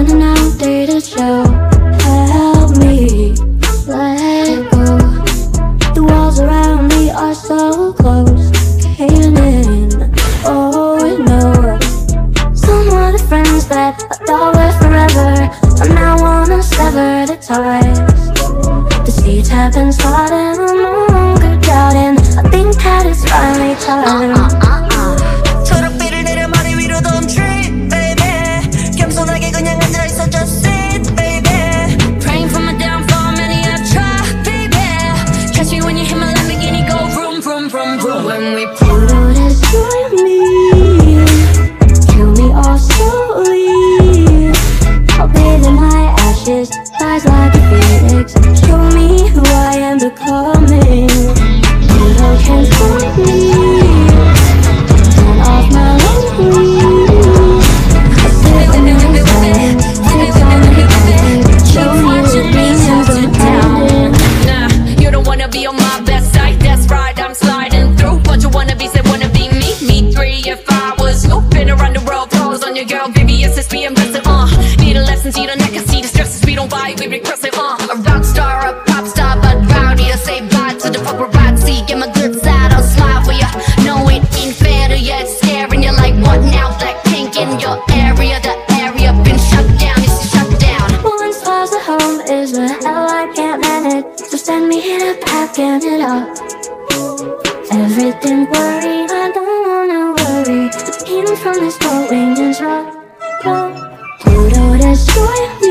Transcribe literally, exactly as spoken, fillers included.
in an outdated show. Help me let go. The walls around me are so close, caving in. Oh no. Some of the friends that I thought were forever, I now wanna sever the ties. The seeds have been started, I'm no longer doubting. I think that it's finally time. uh, uh, uh. 초록빛을 내려 머리 위로 don't trip, baby. 겸손하게 그냥 앉아있어, just sit, baby. Praying for my downfall, many I've tried, baby. Catch me when you hit my Lamborghini, go vroom, vroom, vroom, vroom. When we Pluto destroy me, kill me all slowly. I'll bathe in my ashes, rise like a phoenix. Show me who I am becoming. Pluto can't stop me. Turn off my lonely. I sit in the sand, fix on the head. Show me the reasons I'm down. Nah, you don't wanna be on my best side, that's right, I'm sliding through. But you wanna be, say wanna be me, me three. If I was looping around the world, pose on your girl, baby, it's just be invested, uh. Need a lesson, see the neck, I see the stresses, we don't buy, we regress it, uh. A rock star, a pop star, but rowdy, I say bye to the paparazzi. Get my good side, I'll smile for ya. No, it ain't fair to ya, it's staring you like what now? Blackpink in your area, the area been shut down, it's shut down. One stars at home is the hell I can't manage. So send me here packing it up. Everything worried, I don't wanna worry. The pain from this going is rough. Pluto destroy